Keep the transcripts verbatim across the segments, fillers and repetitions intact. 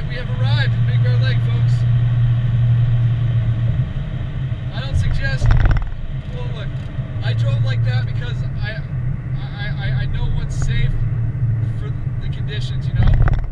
right, we have arrived at Big Bear Lake, folks. I don't suggest. Well, look, I drove like that because I, I, I, I know what's safe for the conditions, you know.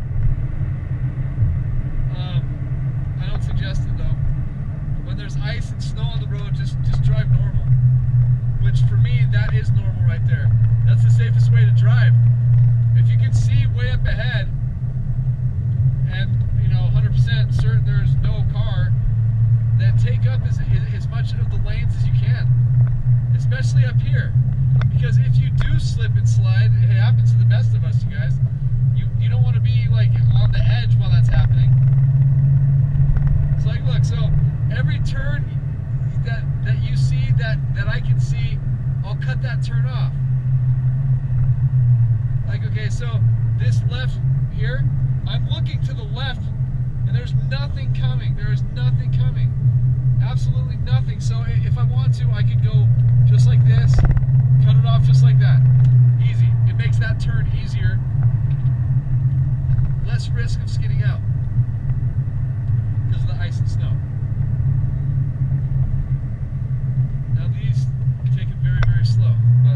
Um, I don't suggest it though. When there's ice and snow on the road, just just drive normal. Which for me, that is normal right there. That's the safest way to drive. If you can see way up ahead, and you know, one hundred percent certain there's no car, then take up as, as much of the lanes as you can, especially up here, because if you do slip and slide, it happens to the best of us, you guys. You you don't want to be like on the edge while that's happening. It's like, look, so every turn that that you see that that I can see, I'll cut that turn off. Like, okay, so this left here, I'm looking to the left, and there's nothing coming. There is nothing coming. Absolutely nothing. So if I want to, I could go just like this, cut it off just like that. Easy. It makes that turn easier. Less risk of skidding out because of the ice and snow. Now these take it very, very slow, but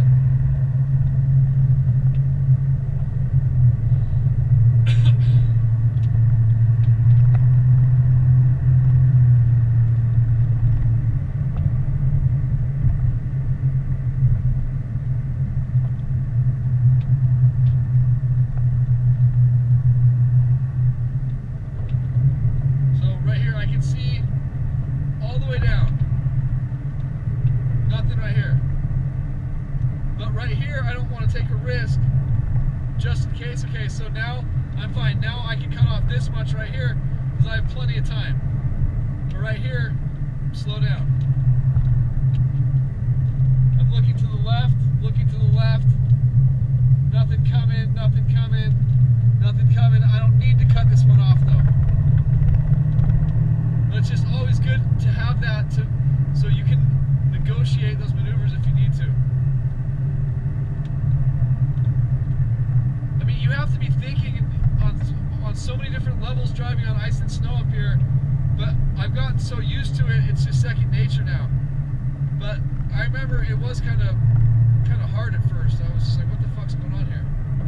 okay, so now I'm fine. Now I can cut off this much right here because I have plenty of time. But right here, slow down. I'm looking to the left, looking to the left. Nothing coming, nothing coming, nothing coming. I don't need to cut this one off though. But it's just always good to have that to so you can negotiate those maneuvers if you need to. You have to be thinking on, on so many different levels driving on ice and snow up here, but I've gotten so used to it, it's just second nature now. But I remember it was kind of kind of hard at first. I was just like, what the fuck's going on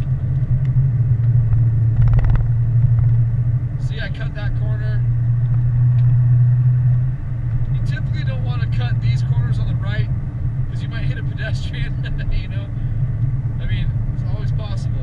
here? See, I cut that corner. You typically don't want to cut these corners on the right because you might hit a pedestrian, you know? I mean, it's always possible.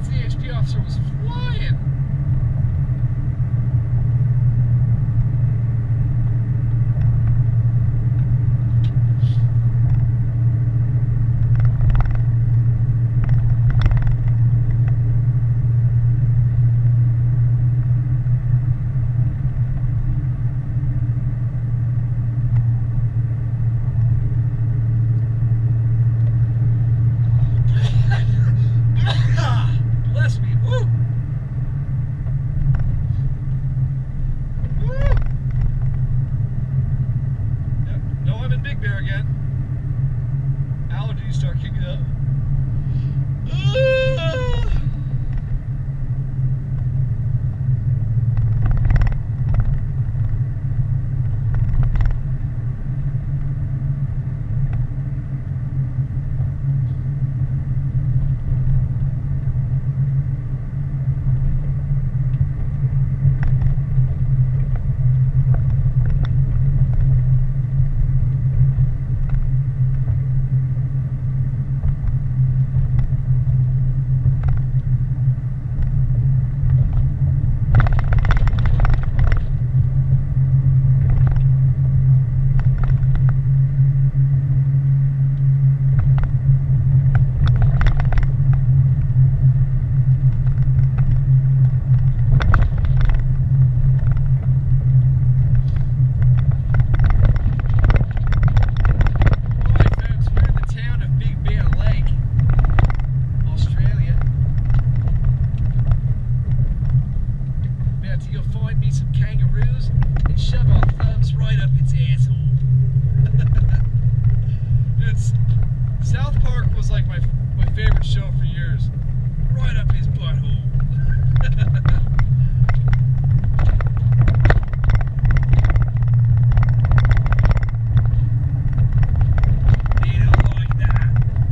C H P officer was flying. Bless me. Woo! Woo! Yep. No, I'm in Big Bear again. Allergies start kicking up. Ah! South Park was like my my favorite show for years. Right up his butthole. They don't like that.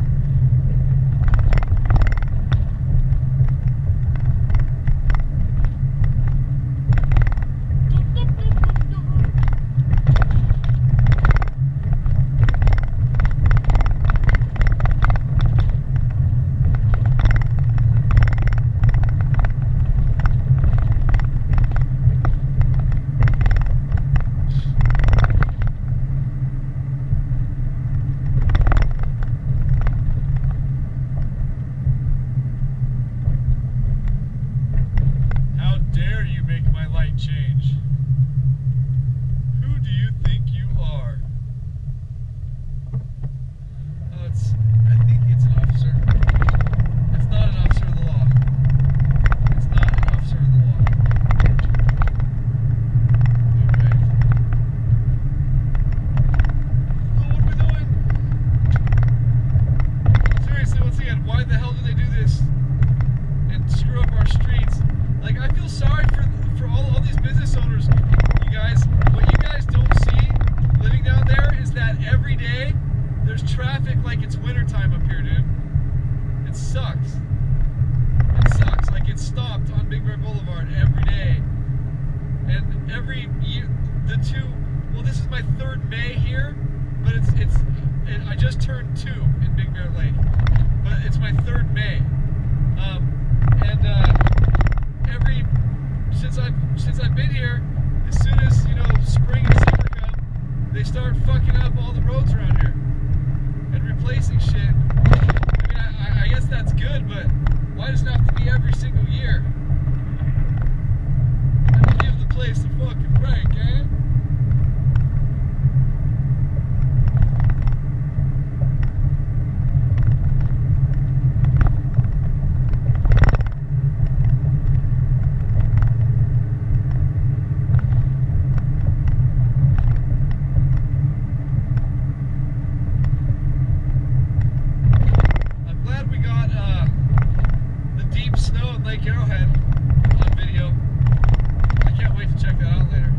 Change. Who do you think you are? Oh, it's, I think it's an officer. It's not an officer of the law. It's not an officer of the law. Okay. So what are we doing? Seriously, once again, why the hell do they do this and screw up our streets? Like, I feel sorry for for all, all these business owners, you guys. What you guys don't see living down there is that every day there's traffic like it's wintertime up here, dude. It sucks. It sucks. Like, it's stopped on Big Bear Boulevard every day. And every year, the two, well, this is my third May here, but it's, it's, it, I just turned two in Big Bear Lake. But it's my third May. Um, and, uh, every, Since I've since I've been here, as soon as, you know, spring and summer come, they start fucking up all the roads around here and replacing shit. I mean, I, I guess that's good, but why does it have to be every single year? And give the place a fucking break, eh? Lake Arrowhead on video. I can't wait to check that out later.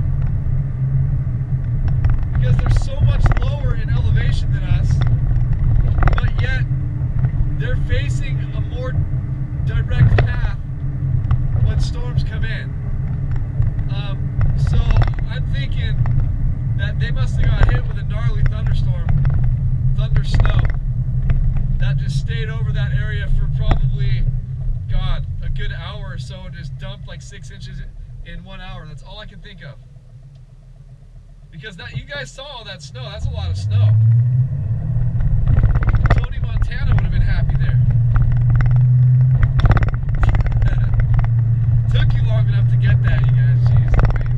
Because they're so much lower in elevation than us, but yet they're facing a more direct path when storms come in. Um, so I'm thinking that they must have got hit with a gnarly thunderstorm, thunder snow, that just stayed over that area for probably, God, so and just dumped like six inches in one hour. That's all I can think of. Because that you guys saw all that snow. That's a lot of snow. Tony Montana would have been happy there. Took you long enough to get that, you guys. Jeez Louise.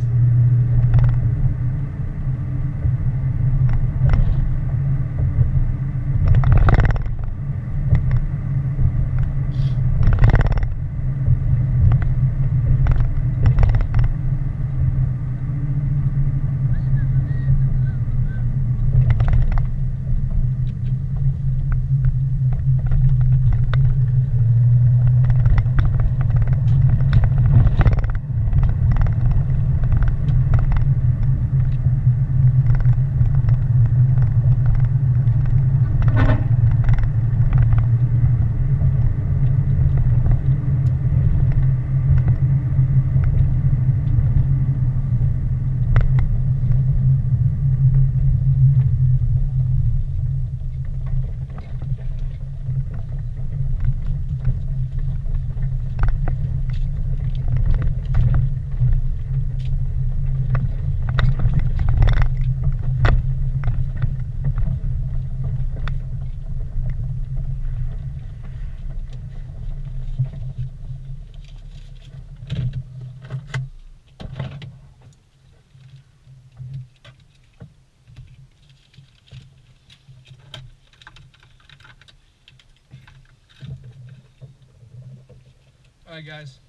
All right, guys.